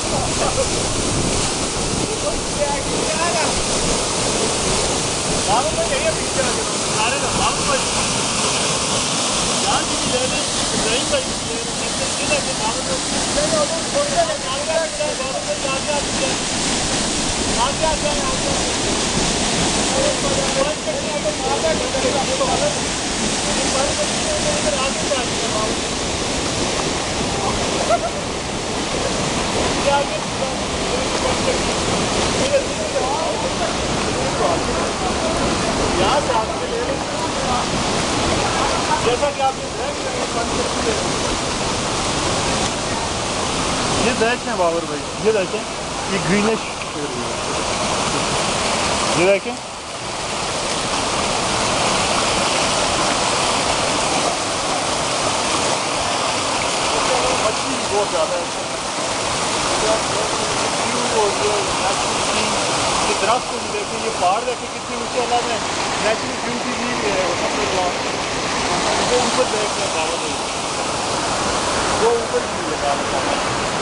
बाबू को चाहिए पीछे सारे ना बाबू को यार की ले ले नहीं भाई ले के बाबू को ले लो वो छोड़ दे बाबू को आगे आगे आगे आगे आगे अरे पांच करने तो आगे करेगा तो अलग पांच करने तो आगे जाएगा बाबू आगे यार साथ में ले जैसा कि आपने ये देखें बाबर भाई, ये देखें, ये ग्रीनिश ये देखें मछली बहुत ज़्यादा है। ये दरख्त को देखें, ये पहाड़ देखें कितने ऊंचे अल्लाह ने नेचुरल ब्यूटी दी है। वो ऊपर देख रहे हैं बाबा, वो ऊपर भी लगा